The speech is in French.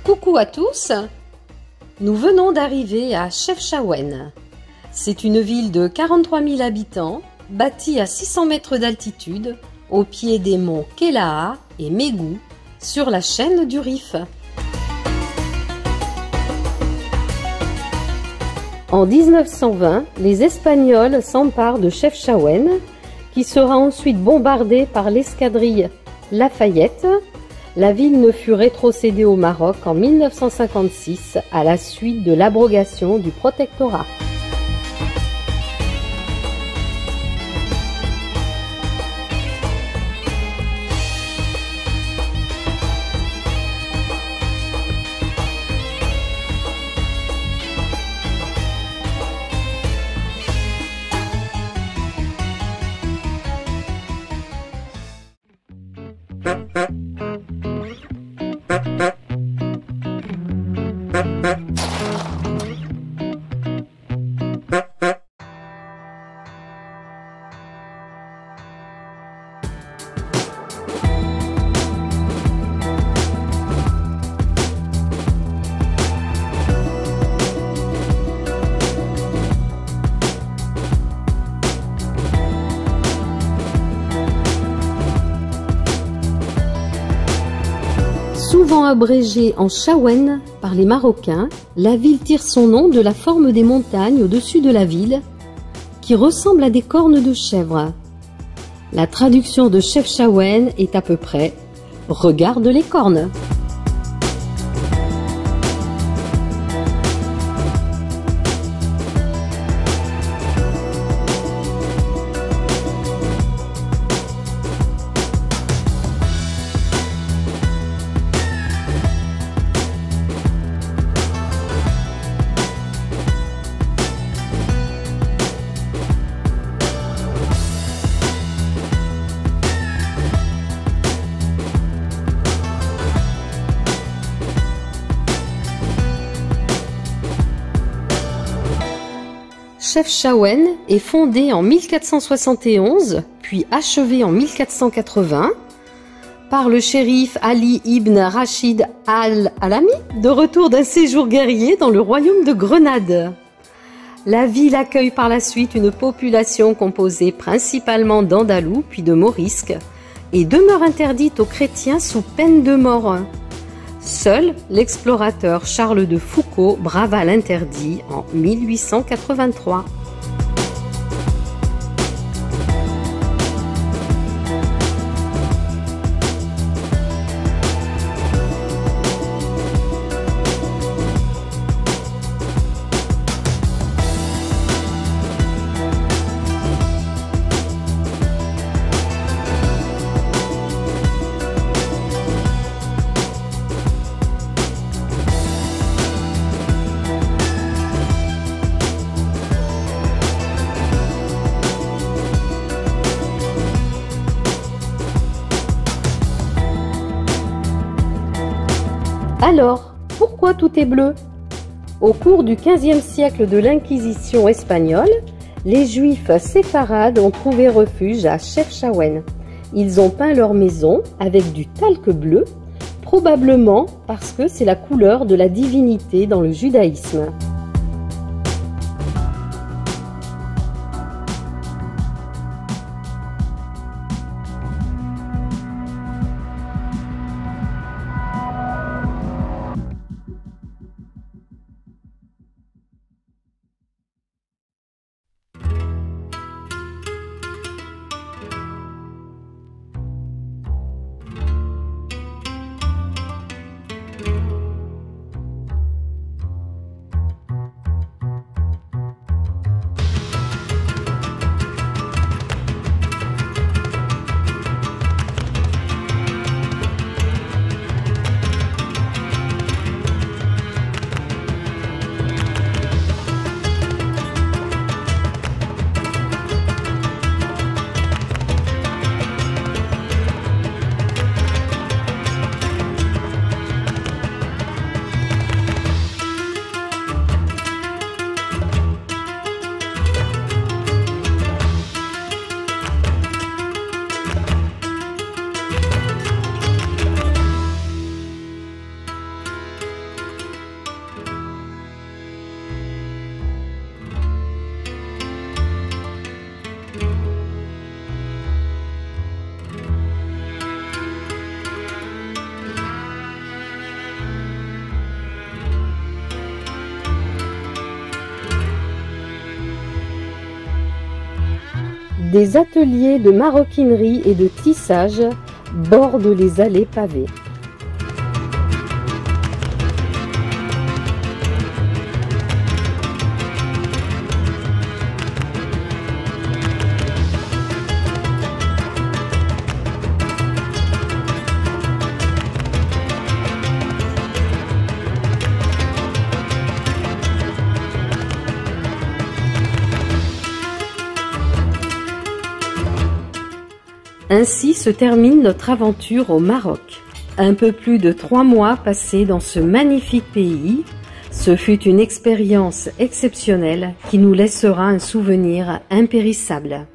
Coucou à tous! Nous venons d'arriver à Chefchaouen. C'est une ville de 43 000 habitants, bâtie à 600 mètres d'altitude, au pied des monts Kelaa et Mégou, sur la chaîne du Rif. En 1920, les Espagnols s'emparent de Chefchaouen, qui sera ensuite bombardée par l'escadrille Lafayette. La ville ne fut rétrocédée au Maroc qu'en 1956 à la suite de l'abrogation du protectorat. Souvent abrégée en Chaouen par les Marocains, la ville tire son nom de la forme des montagnes au-dessus de la ville, qui ressemblent à des cornes de chèvre. La traduction de Chefchaouen est à peu près « Regarde les cornes ». Chefchaouen est fondée en 1471, puis achevée en 1480 par le shérif Ali ibn Rachid al-Alami, de retour d'un séjour guerrier dans le royaume de Grenade. La ville accueille par la suite une population composée principalement d'Andalous puis de Morisques et demeure interdite aux chrétiens sous peine de mort. Seul l'explorateur Charles de Foucault brava l'interdit en 1883. Alors, pourquoi tout est bleu? Au cours du XVe siècle de l'Inquisition espagnole, les Juifs séfarades ont trouvé refuge à Chefchaouen. Ils ont peint leur maison avec du talc bleu, probablement parce que c'est la couleur de la divinité dans le judaïsme. Des ateliers de maroquinerie et de tissage bordent les allées pavées. Ainsi se termine notre aventure au Maroc. Un peu plus de 3 mois passés dans ce magnifique pays, ce fut une expérience exceptionnelle qui nous laissera un souvenir impérissable.